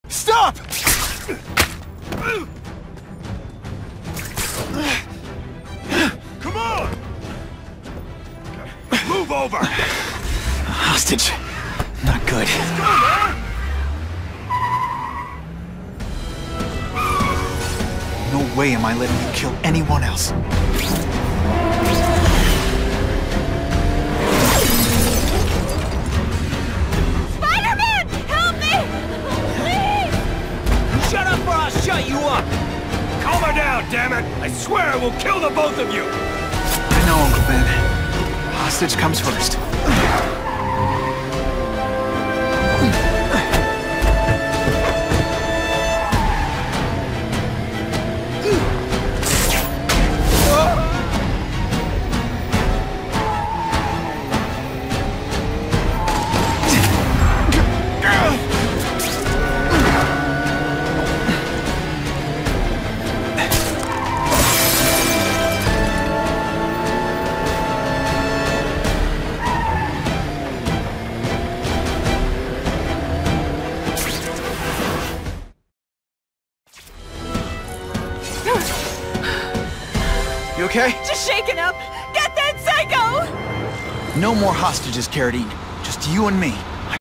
Stop! Come on! Move over! Hostage. Not good. Let's go, man! No way am I letting you kill anyone else. Spider-Man! Help me! Please! Shut up or I'll shut you up! Calm her down, damn it! I swear I will kill the both of you! I know, Uncle Ben. Hostage comes first. You okay? Just shaking up! Get that psycho! No more hostages, Carradine. Just you and me.